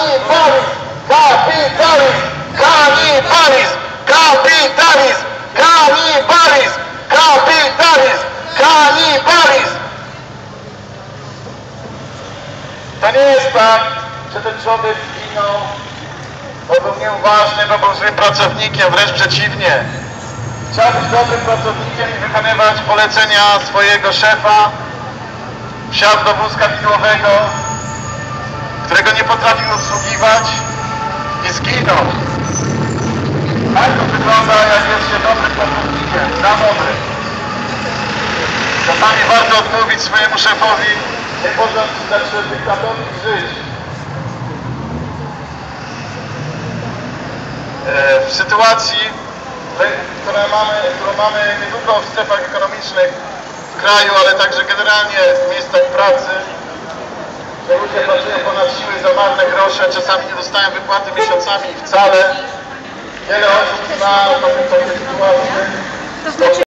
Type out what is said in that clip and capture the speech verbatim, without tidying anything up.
Kanibalizm! Kapitalizm! Kanibalizm! Kapitalizm! Kanibalizm! Kapitalizm! Kanibalizm! To nie jest tak, że ten człowiek zginął, bo był nieuważny, bo był złym pracownikiem, wręcz przeciwnie. Chciał być dobrym pracownikiem i wykonywać polecenia swojego szefa. Wsiadł do wózka widłowego, którego nie potrafił obsługiwać i zginął. Tak to wygląda, jak jest się dobrym pracownikiem, za dobry. Czasami warto odmówić swojemu szefowi, nie można dać dyktatowi żyć. W sytuacji, którą mamy, którą mamy nie tylko w strefach ekonomicznych w kraju, ale także generalnie w miejscach pracy, że ludzie pracują ponad siły za marne grosze, czasami nie dostają wypłaty miesiącami i wcale. Wiele osób zna takie sytuacje.